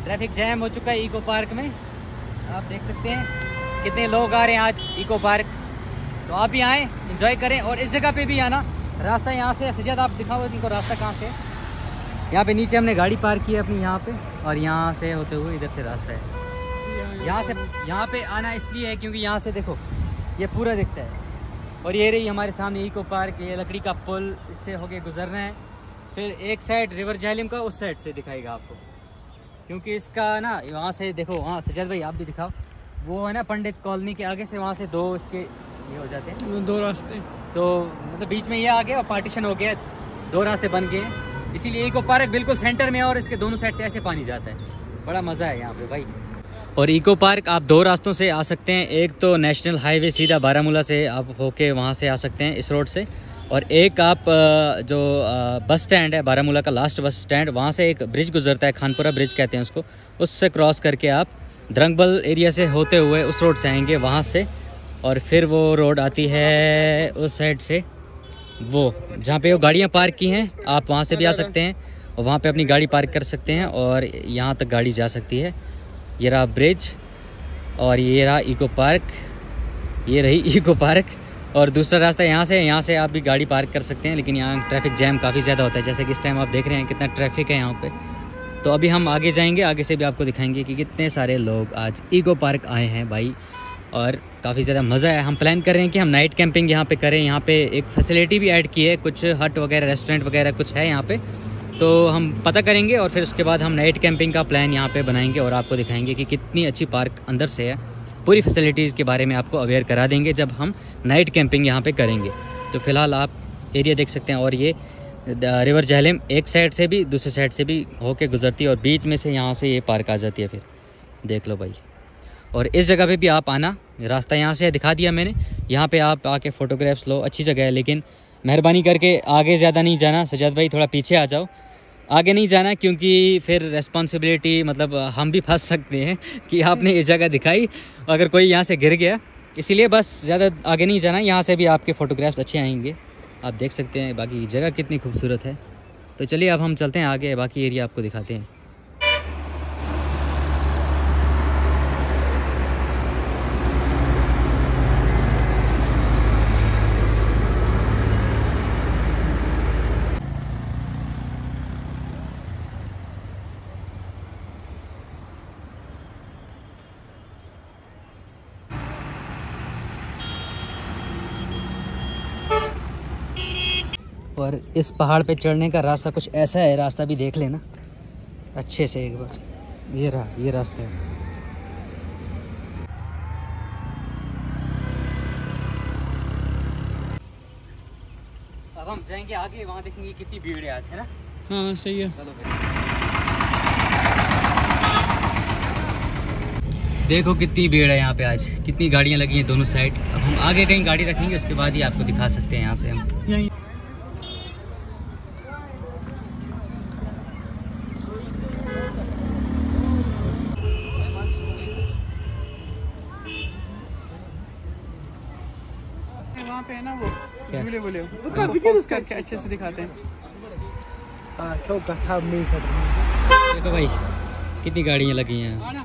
Traffic jam हो चुका है इको पार्क में। आप देख सकते हैं कितने लोग आ रहे हैं आज इको पार्क। तो आप भी आएँ, एंजॉय करें। और इस जगह पे भी आना, रास्ता यहाँ से सजाद आप दिखाओ इनको रास्ता कहाँ से। यहाँ पे नीचे हमने गाड़ी पार्क की है अपनी यहाँ पे, और यहाँ से होते हुए इधर से रास्ता है। यहाँ पे आना इसलिए है क्योंकि यहाँ से देखो ये पूरा दिखता है। और ये रही हमारे सामने इको पार्क, ये लकड़ी का पुल, इससे होके गुजरना है। फिर एक साइड रिवर झेलम का उस साइड से दिखाएगा आपको, क्योंकि इसका ना वहाँ से देखो, वहाँ सजाद भाई आप भी दिखाओ, वो है ना पंडित कॉलोनी के आगे से वहाँ से दो इसके ये हो जाते हैं, दो रास्ते। तो मतलब बीच में ये आ गया और पार्टीशन हो गया, दो रास्ते बन गए हैं। इसीलिए इको पार्क बिल्कुल सेंटर में है और इसके दोनों साइड से ऐसे पानी जाता है। बड़ा मज़ा है यहाँ पे भाई। और इको पार्क आप दो रास्तों से आ सकते हैं। एक तो नेशनल हाईवे सीधा बारामूला से आप होके वहाँ से आ सकते हैं इस रोड से, और एक आप जो बस स्टैंड है बारामूला का लास्ट बस स्टैंड, वहाँ से एक ब्रिज गुजरता है, खानपुरा ब्रिज कहते हैं उसको, उससे क्रॉस करके आप द्रंगबल एरिया से होते हुए उस रोड से आएंगे वहाँ से। और फिर वो रोड आती है उस साइड से, वो जहाँ पे वो गाड़ियाँ पार्क की हैं, आप वहाँ से भी आ सकते हैं और वहाँ पे अपनी गाड़ी पार्क कर सकते हैं और यहाँ तक गाड़ी जा सकती है। ये रहा ब्रिज और ये रहा इको पार्क, ये रही इको पार्क। और दूसरा रास्ता यहाँ से आप भी गाड़ी पार्क कर सकते हैं, लेकिन यहाँ ट्रैफिक जैम काफ़ी ज़्यादा होता है, जैसे कि इस टाइम आप देख रहे हैं कितना ट्रैफिक है यहाँ पे। तो अभी हम आगे जाएंगे, आगे से भी आपको दिखाएंगे कि कितने सारे लोग आज इको पार्क आए हैं भाई, और काफ़ी ज़्यादा मज़ा है। हम प्लान कर रहे हैं कि हम नाइट कैंपिंग यहाँ पे करें। यहाँ पे एक फैसिलिटी भी ऐड की है, कुछ हट वगैरह, रेस्टोरेंट वगैरह कुछ है यहाँ पे, तो हम पता करेंगे और फिर उसके बाद हम नाइट कैंपिंग का प्लान यहाँ पे बनाएंगे और आपको दिखाएंगे कि कितनी अच्छी पार्क अंदर से है। पूरी फैसिलिटीज़ के बारे में आपको अवेयर करा देंगे जब हम नाइट कैंपिंग यहाँ पे करेंगे। तो फिलहाल आप एरिया देख सकते हैं, और ये रिवर झेलम एक साइड से भी दूसरे साइड से भी होके गुजरती है और बीच में से यहाँ से ये पार्क आ जाती है। फिर देख लो भाई। और इस जगह पे भी आप आना, रास्ता यहाँ से दिखा दिया मैंने, यहाँ पे आप आके फ़ोटोग्राफ्स लो, अच्छी जगह है। लेकिन मेहरबानी करके आगे ज़्यादा नहीं जाना, सजाद भाई थोड़ा पीछे आ जाओ, आगे नहीं जाना, क्योंकि फिर रेस्पॉन्सिबिलिटी मतलब हम भी फंस सकते हैं कि आपने ये जगह दिखाई अगर कोई यहाँ से गिर गया। इसीलिए बस ज़्यादा आगे नहीं जाना, यहाँ से भी आपके फ़ोटोग्राफ्स अच्छे आएंगे। आप देख सकते हैं बाकी जगह कितनी खूबसूरत है। तो चलिए अब हम चलते हैं आगे, बाकी एरिया आपको दिखाते हैं। और इस पहाड़ पे चढ़ने का रास्ता कुछ ऐसा है, रास्ता भी देख लेना अच्छे से एक बार। ये रहा, ये रास्ता है। अब हम जाएंगे आगे, वहाँ देखेंगे कितनी भीड़ है आज, है ना? हाँ सही है। चलो देखो कितनी भीड़ है यहाँ पे आज, कितनी गाड़ियाँ लगी हैं दोनों साइड। अब हम आगे कहीं गाड़ी रखेंगे, उसके बाद ही आपको दिखा सकते हैं यहाँ से हम। वहाँ पे है ना वो झूले बोले करके अच्छे से दिखाते हैं। देखो भाई कितनी गाड़ियाँ लगी हैं।